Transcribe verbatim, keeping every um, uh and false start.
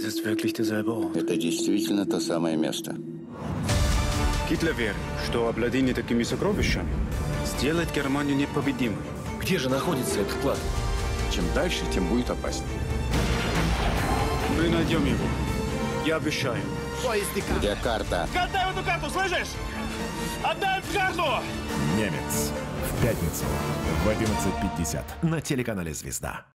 ist wirklich derselbe Ort. Это действительно то самое место. Гитлер верил, что обладание такими сокровищами сделает Германию непобедимой. Где же находится этот клад? Чем дальше, тем будет опаснее. Мы найдем его. Я обещаю. Где карта? Отдай эту карту, слышишь? Отдай карту! Немец. В пятницу в одиннадцать пятьдесят на телеканале «Звезда».